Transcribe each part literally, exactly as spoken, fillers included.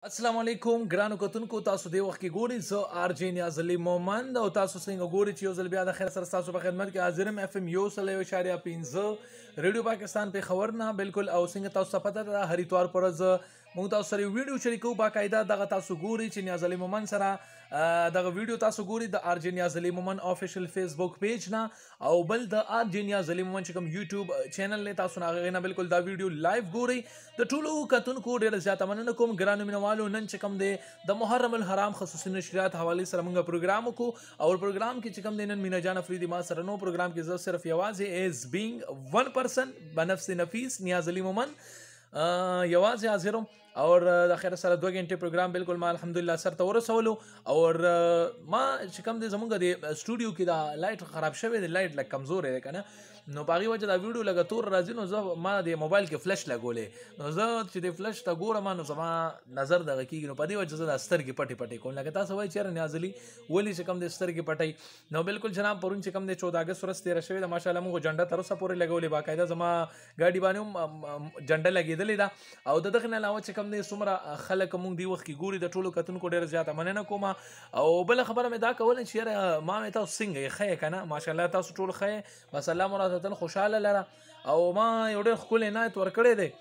السلام علیکم ګرانو کتونکو تاسو د وخت کې ګوري زه آر جے نیاز علي محمند او تاسو څنګه ګوري چې یو ځل بیا د خیر سره تاسو په خدمت کې حاضر یم اف ام یو سل یو اشاریه پنځه ریډیو پاکستان په خبر نه بالکل او څنګه تاسو ته پته ده هر اتوار پر ورځ موږ تاسو سره ویډیو شریکو باقاعده دغه تاسو ګوري چې نیاز علي محمند سره دغه ویډیو تاسو ګوري د آر جے نیاز علي محمند افیشل فیسبوک پیج نه او بل د آر جے نیاز علي محمند چې کوم یوټیوب چینل نه تاسو نه نه بالکل دا ویډیو لایو ګوري د ټولو کتونکو ډیر زیاته مننه کوم ګرانو مینوالو نن چې کوم دی د محرم الحرام خصوصي نشریات حواله سره موږ پروګرام وکړو او پروګرام کې چې کوم دی نن مینا جان افریدي ما سره نو پروګرام کې زه صرف یوازې از بینګ ون پرسن بنفس نفیس نیاز علي محمند یوازې حاضرم اور د خیر سره دوه غنټه پروګرام بالکل ما الحمدلله سره ته ورسولو اور ما چې کوم دی زمونږ د سټوډیو کې دا لایټ خراب شوی دی لایټ لږ کمزور دی کنه نو باغی وجه دا ویډیو لګه تور راځي نو زه ما د موبایل کې فلش لګولې نو زه چې د فلش ته ګورم نو زما نظر دغه کیږي نو په دې وجه زه د سترګې پټې پټې کوم لکه تاسو وایي چیرې نیاز علي ولې چې کوم د سترګې پټې نو بالکل جناب پرون چې کوم د چودہ اگست ورځ تیر شوی د ماشاءالله موږ جنډه تر اوسه پورې لګولې باقاعده زما ګاډي باندې جنډه لګېدلې ده او دغه نه علاوه چې کوم د سمره خلک مونږ دی وخت کې ګوري د ټولو کتونکو ډیر زیاته مننه کوم او بل خبره مې دا کوله چې ما مې تاسو څنګه ښه کنه ماشاءالله تاسو ټول ښه بس الله مراتبا خوشاله لره او ما یو ډېر ښکلی نعت ورکړی دی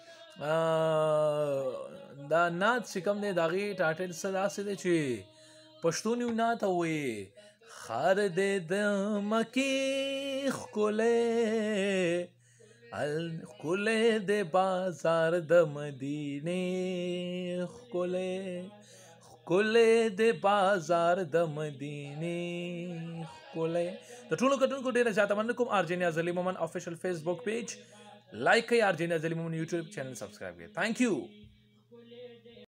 دا نعت چې کوم دی د هغې ټاټل څه داسې دی چې پښتون یو نعت وایي ښار دی د مکې ښکلی ښکلی دی بازار د مدینې ښکلی ښکلی دی بازار د مدینې ښکلی د ټولو کتونکو ډېره زیاته مننه کوم آر جے نیاز علي محمند افیشل فیسبوک پیج لایک کړئ آر جے نیاز علي محمند یوټیوب چینل سبسکرایب کړئ تھینک یو